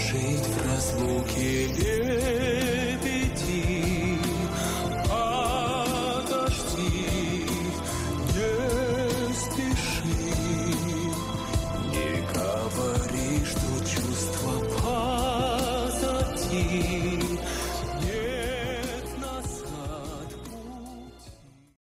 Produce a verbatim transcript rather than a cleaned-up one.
жить в разлуке лебеди. Подожди, не спеши, не говори, что чувства позади.